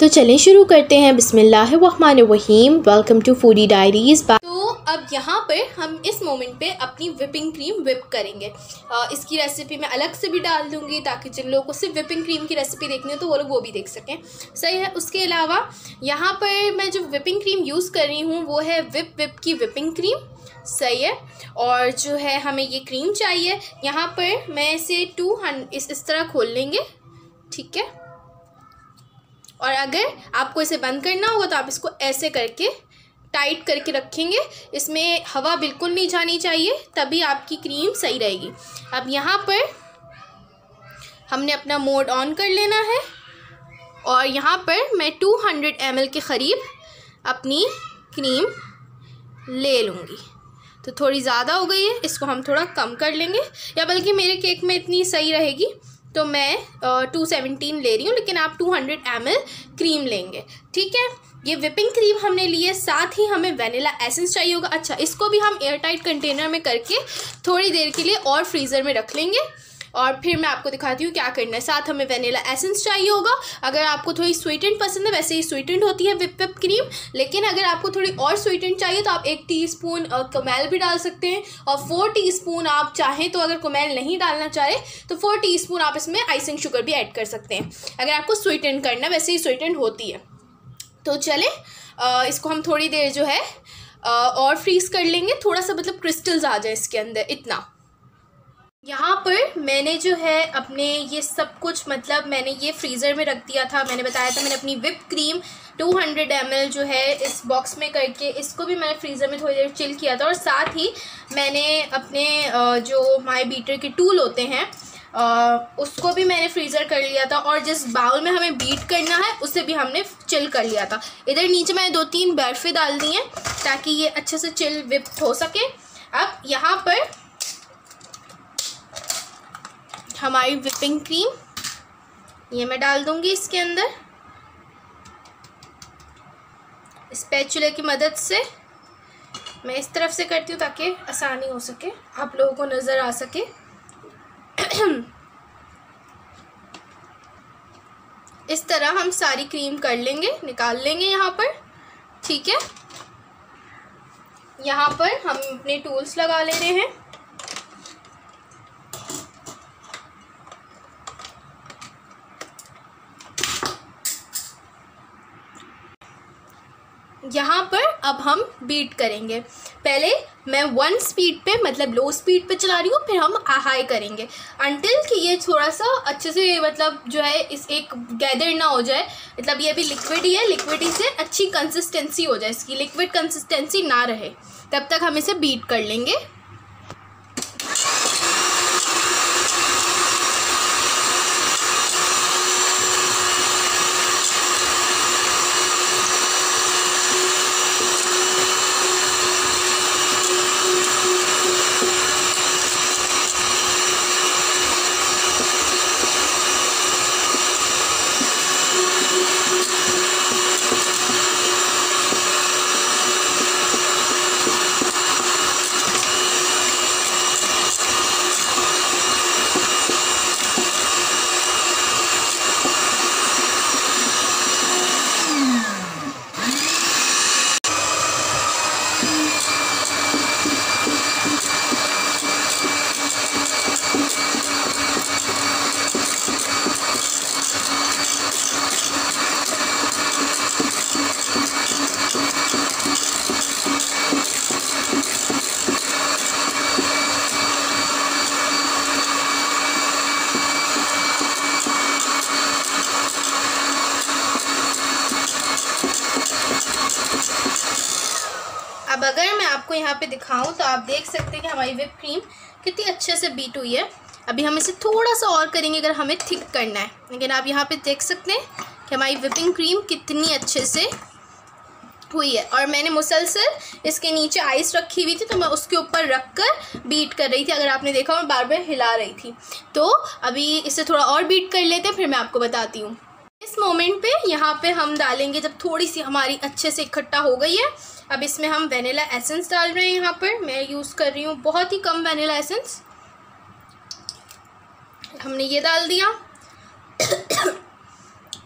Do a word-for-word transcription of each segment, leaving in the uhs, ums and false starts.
तो चलें शुरू करते हैं। बिस्मिल्लाहिर्रहमानिर्रहीम। Welcome to foodie diaries. तो अब यहाँ पर हम इस मोमेंट पे अपनी विपिंग क्रीम विप करेंगे। आ, इसकी रेसिपी मैं अलग से भी डाल दूँगी ताकि जिन लोगों को सिर्फ विपिंग क्रीम की रेसिपी देखनी हो तो वो लोग वो भी देख सकें। सही है। उसके अलावा यहाँ पर मैं जो विपिंग क्रीम यूज़ कर रही हूँ वो है विप विप की विपिंग क्रीम। सही है। और जो है हमें ये क्रीम चाहिए। यहाँ पर मैं इसे टू हंड्रेड इस इस तरह खोल लेंगे। ठीक है। और अगर आपको इसे बंद करना होगा तो आप इसको ऐसे करके टाइट करके रखेंगे। इसमें हवा बिल्कुल नहीं जानी चाहिए, तभी आपकी क्रीम सही रहेगी। अब यहाँ पर हमने अपना मोड ऑन कर लेना है और यहाँ पर मैं टू हंड्रेड एम एल के करीब अपनी क्रीम ले लूँगी। तो थोड़ी ज़्यादा हो गई है, इसको हम थोड़ा कम कर लेंगे, या बल्कि मेरे केक में इतनी सही रहेगी तो मैं टू सेवनटीन ले रही हूँ, लेकिन आप two hundred M L cream लेंगे। ठीक है। ये विपिंग क्रीम हमने ली है, साथ ही हमें वनीला एसेंस चाहिए होगा। अच्छा, इसको भी हम एयर टाइट कंटेनर में करके थोड़ी देर के लिए और फ्रीज़र में रख लेंगे और फिर मैं आपको दिखाती हूँ क्या करना है। साथ हमें वनीला एसेंस चाहिए होगा। अगर आपको थोड़ी स्वीटेंड पसंद है, वैसे ही स्वीटेंड होती है विप विप क्रीम, लेकिन अगर आपको थोड़ी और स्वीटेंड चाहिए तो आप एक टीस्पून कोमैल भी डाल सकते हैं। और फोर टीस्पून आप चाहें तो, अगर कोमैल नहीं डालना चाहे तो फोर टीस्पून आप इसमें आइसिंग शुगर भी ऐड कर सकते हैं अगर आपको स्वीटेंड करना, वैसे ही स्वीटेंड होती है। तो चले इसको हम थोड़ी देर जो है और फ्रीज़ कर लेंगे, थोड़ा सा मतलब क्रिस्टल्स आ जाए इसके अंदर, इतना। यहाँ पर मैंने जो है अपने ये सब कुछ मतलब मैंने ये फ्रीज़र में रख दिया था। मैंने बताया था मैंने अपनी whip cream two hundred M L जो है इस बॉक्स में करके इसको भी मैंने फ्रीज़र में थोड़ी देर चिल किया था। और साथ ही मैंने अपने जो माई बीटर के टूल होते हैं उसको भी मैंने फ्रीज़र कर लिया था, और जिस बाउल में हमें बीट करना है उसे भी हमने चिल कर लिया था। इधर नीचे मैंने दो तीन बर्फ़ें डाल दी हैं ताकि ये अच्छे से चिल विप हो सके। अब यहाँ पर हमारी विपिंग क्रीम ये मैं डाल दूंगी इसके अंदर स्पैचुला की मदद से। मैं इस तरफ से करती हूँ ताकि आसानी हो सके, आप लोगों को नज़र आ सके। इस तरह हम सारी क्रीम कर लेंगे, निकाल लेंगे यहाँ पर। ठीक है। यहाँ पर हम अपने टूल्स लगा ले रहे हैं। यहाँ पर अब हम बीट करेंगे। पहले मैं वन स्पीड पे मतलब लो स्पीड पे चला रही हूँ, फिर हम हाई करेंगे अंटिल कि ये थोड़ा सा अच्छे से मतलब जो है इस एक गैदर ना हो जाए। मतलब ये भी लिक्विड ही है, लिक्विड ही से अच्छी कंसिस्टेंसी हो जाए, इसकी लिक्विड कंसिस्टेंसी ना रहे, तब तक हम इसे बीट कर लेंगे। अब अगर मैं आपको यहाँ पे दिखाऊं तो आप देख सकते हैं कि हमारी विप क्रीम कितनी अच्छे से बीट हुई है। अभी हम इसे थोड़ा सा और करेंगे अगर हमें थिक करना है, लेकिन आप यहाँ पे देख सकते हैं कि हमारी विपिंग क्रीम कितनी अच्छे से हुई है। और मैंने मुसलसल इसके नीचे आइस रखी हुई थी तो मैं उसके ऊपर रख कर बीट कर रही थी। अगर आपने देखा मैं बार बार हिला रही थी। तो अभी इसे थोड़ा और बीट कर लेते हैं, फिर मैं आपको बताती हूँ। इस मोमेंट पे यहाँ पे हम डालेंगे, जब थोड़ी सी हमारी अच्छे से इकट्ठा हो गई है, अब इसमें हम वनीला एसेंस डाल रहे हैं। यहाँ पर मैं यूज़ कर रही हूँ बहुत ही कम वनीला एसेंस, हमने ये डाल दिया।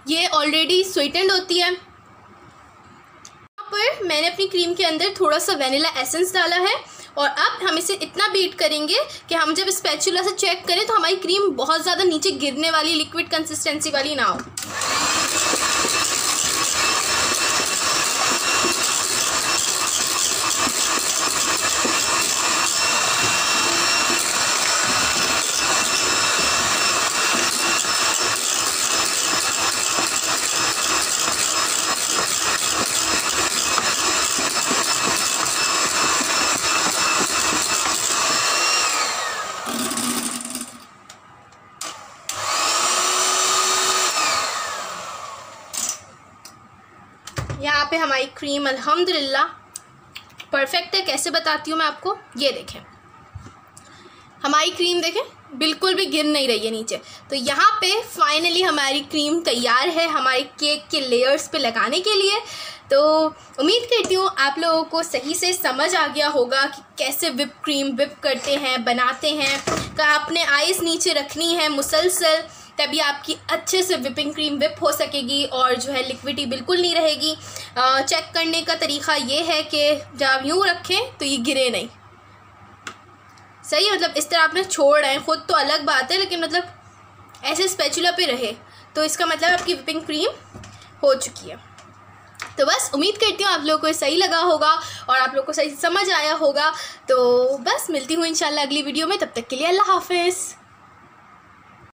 ये ऑलरेडी स्वीटेंड होती है। यहाँ पर मैंने अपनी क्रीम के अंदर थोड़ा सा वनीला एसेंस डाला है और अब हम इसे इतना बीट करेंगे कि हम जब स्पैचुला से चेक करें तो हमारी क्रीम बहुत ज़्यादा नीचे गिरने वाली, लिक्विड कंसिस्टेंसी वाली ना हो। यहाँ पे हमारी क्रीम अल्हम्दुलिल्लाह परफेक्ट है। कैसे बताती हूँ मैं आपको, ये देखें हमारी क्रीम देखें बिल्कुल भी गिर नहीं रही है नीचे। तो यहाँ पे फाइनली हमारी क्रीम तैयार है हमारे केक के लेयर्स पे लगाने के लिए। तो उम्मीद करती हूँ आप लोगों को सही से समझ आ गया होगा कि कैसे विप क्रीम विप करते हैं, बनाते हैं। तो आपने आइस नीचे रखनी है मुसलसल, तभी आपकी अच्छे से विपिंग क्रीम विप हो सकेगी और जो है लिक्विडी बिल्कुल नहीं रहेगी। चेक करने का तरीक़ा ये है कि जब यूँ रखें तो ये गिरे नहीं, सही, मतलब इस तरह आपने छोड़ रहे हैं ख़ुद तो अलग बात है, लेकिन मतलब ऐसे स्पैचुला पे रहे तो इसका मतलब आपकी विपिंग क्रीम हो चुकी है। तो बस उम्मीद करती हूँ आप लोगों को सही लगा होगा और आप लोगों को सही समझ आया होगा। तो बस मिलती हूँ इंशाल्लाह अगली वीडियो में, तब तक के लिए अल्लाह हाफ़िज़।